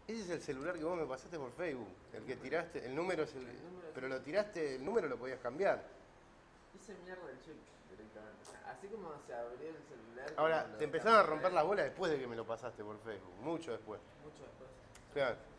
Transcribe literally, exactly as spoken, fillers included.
Ese es el celular que vos me pasaste por Facebook. El que tiraste, el número es el. El número Pero es- lo tiraste, el número lo podías cambiar. Hice mierda el chip directamente. O sea, así como se abrió el celular. como Ahora, lo te empezaron a romper capturé, las bolas después de que me lo pasaste por Facebook. Mucho después. mucho después. Claro.